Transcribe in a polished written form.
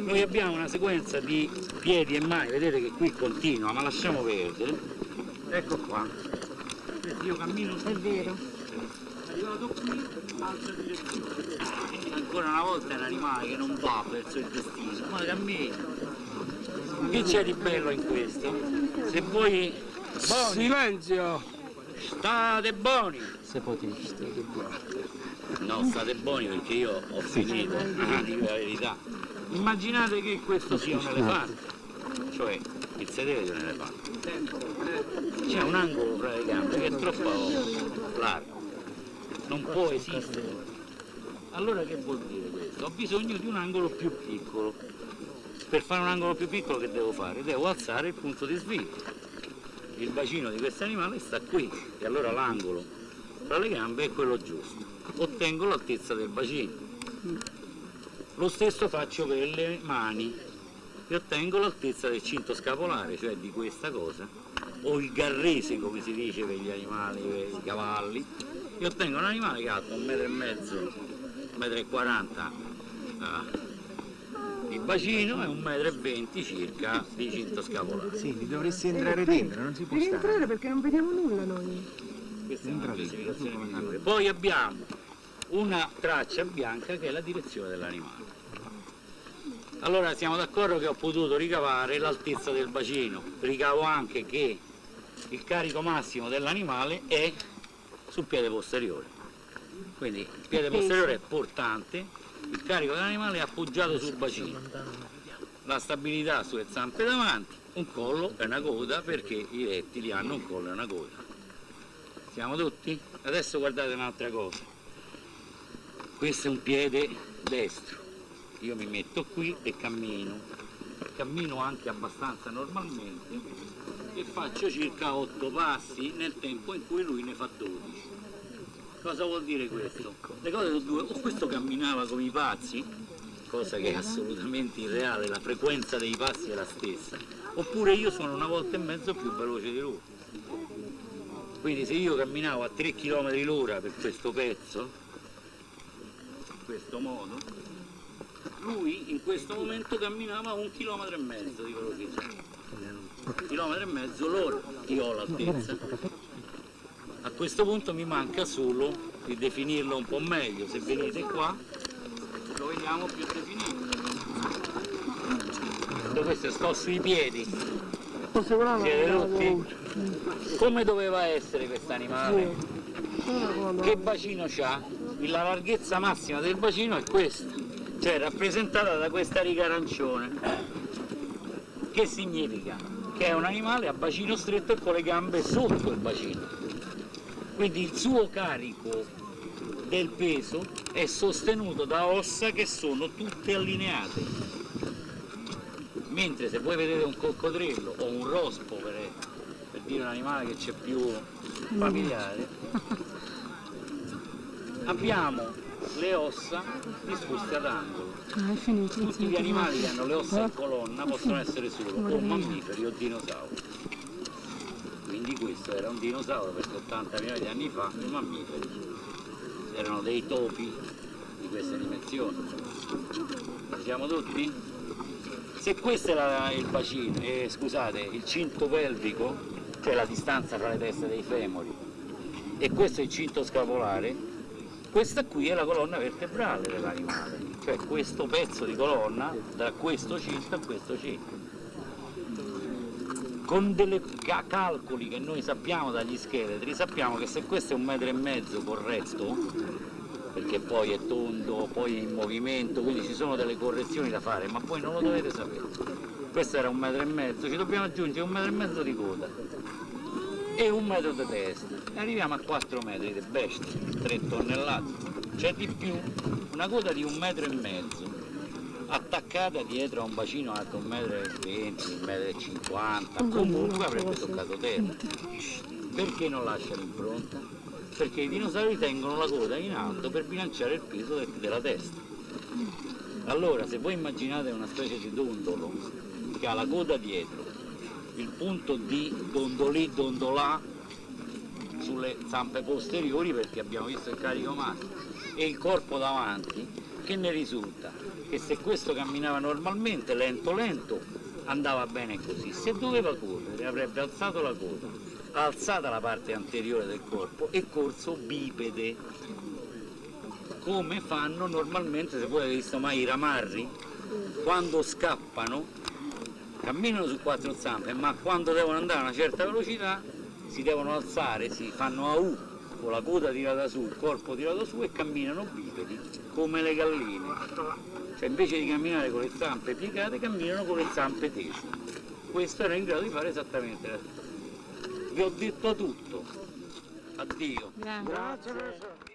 Noi abbiamo una sequenza di piedi e mani, vedete che qui continua, ma lasciamo perdere. Ecco qua. Io cammino su. È vero. Arrivato qui, altra direzione. Ancora una volta è un animale che non va verso il destino, ma cammina. Che c'è di bello in questo? Se voi... Buoni, Silenzio! state buoni! Se potete, state buoni. No, state buoni perché io ho finito, dico la verità. Immaginate che questo sia un elefante, cioè il sedere di un elefante. C'è un angolo fra le gambe che è troppo largo, non può esistere. Allora che vuol dire questo? Ho bisogno di un angolo più piccolo. Per fare un angolo più piccolo che devo fare? Devo alzare il punto di sviluppo. Il bacino di questo animale sta qui e allora l'angolo fra le gambe è quello giusto. Ottengo l'altezza del bacino. Lo stesso faccio per le mani e ottengo l'altezza del cinto scapolare, cioè di questa cosa, o il garrese come si dice per gli animali, per i cavalli, e ottengo un animale che ha alto 1,5 metri, 1,40 m di bacino e 1,20 m circa di cinto scapolare. Sì, li dovresti entrare dentro, non si può Devi stare. entrare perché non vediamo nulla noi. Questa è una classificazione migliore. Poi abbiamo una traccia bianca che è la direzione dell'animale. Allora siamo d'accordo che ho potuto ricavare l'altezza del bacino, ricavo anche che il carico massimo dell'animale è sul piede posteriore, quindi il piede posteriore è portante, il carico dell'animale è appoggiato sul bacino, la stabilità sulle zampe davanti, un collo e una coda perché i rettili hanno un collo e una coda. Siamo tutti? Adesso guardate un'altra cosa, questo è un piede destro. Io mi metto qui e cammino anche abbastanza normalmente e faccio circa 8 passi nel tempo in cui lui ne fa 12. Cosa vuol dire questo? Le cose sono due, o questo camminava come i pazzi, cosa che è assolutamente irreale, la frequenza dei passi è la stessa, oppure io sono 1,5 volte più veloce di lui. Quindi se io camminavo a 3 km l'ora per questo pezzo, in questo modo, lui in questo momento camminava a 1,5 km di velocità, 1,5 km l'ora, io ho l'altezza. A questo punto mi manca solo di definirlo un po' meglio, se venite qua lo vediamo più definito. Questo sto sui piedi, siete tutti? Come doveva essere questo animale? Che bacino c'ha? La larghezza massima del bacino è questa, cioè rappresentata da questa riga arancione. Che significa? Che è un animale a bacino stretto e con le gambe sotto il bacino. Quindi il suo carico del peso è sostenuto da ossa che sono tutte allineate. Mentre se voi vedete un coccodrillo o un rospo, per dire un animale che c'è più familiare, abbiamo le ossa disposte ad angolo. Tutti gli animali che hanno le ossa in colonna possono essere solo o mammiferi o dinosauri. Quindi questo era un dinosauro perché 80 milioni di anni fa i mammiferi erano dei topi di queste dimensioni. Ci siamo tutti? Se questo è il bacino, scusate, il cinto pelvico, cioè la distanza tra le teste dei femori, e questo è il cinto scapolare, questa qui è la colonna vertebrale dell'animale, cioè questo pezzo di colonna da questo cinto a questo cinto. Con dei calcoli che noi sappiamo dagli scheletri, sappiamo che se questo è 1,5 metri corretto, perché poi è tondo, poi è in movimento, quindi ci sono delle correzioni da fare, ma voi non lo dovete sapere. Questo era 1,5 metri, ci dobbiamo aggiungere 1,5 metri di coda e 1 metro di testa, e arriviamo a 4 metri di bestia, 3 tonnellate. C'è di più, una coda di 1,5 metri, attaccata dietro a un bacino alto 1,20 m, 1,50 m, comunque avrebbe toccato terra. Perché non lascia l'impronta? Perché i dinosauri tengono la coda in alto per bilanciare il peso della testa. Allora, se voi immaginate una specie di dondolo che ha la coda dietro, il punto di dondolì, dondolà, sulle zampe posteriori perché abbiamo visto il carico massimo, e il corpo davanti, che ne risulta? Che se questo camminava normalmente, lento lento, andava bene così. Se doveva correre avrebbe alzato la coda, alzata la parte anteriore del corpo e corso bipede, come fanno normalmente, se voi avete visto mai i ramarri, quando scappano, camminano su quattro zampe, ma quando devono andare a una certa velocità si devono alzare, si fanno a U, con la coda tirata su, il corpo tirato su e camminano bipedi, come le galline. Cioè invece di camminare con le zampe piegate, camminano con le zampe tese. Questo era in grado di fare esattamente la stessa cosa. Vi ho detto tutto. Addio. Grazie. Grazie, professore.